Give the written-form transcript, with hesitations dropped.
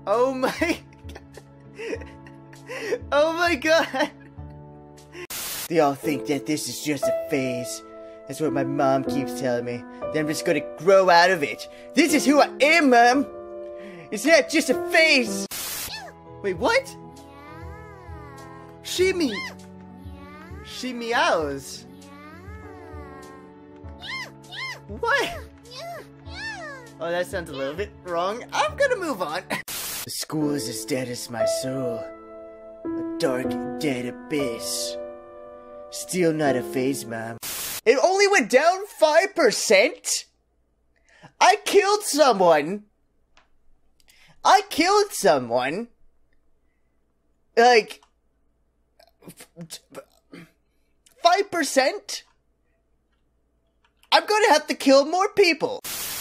Oh my... Oh my god! They all think that this is just a phase. That's what my mom keeps telling me. That I'm just gonna grow out of it. This is who I am, Mom! It's not just a phase! Wait, what? Shimmy! She meows. What? Oh, that sounds a little bit wrong. I'm gonna move on. The school is as dead as my soul. A dark, dead abyss. Still not a phase, Mom. It only went down 5%? I killed someone. Like... 5%? I'm gonna have to kill more people.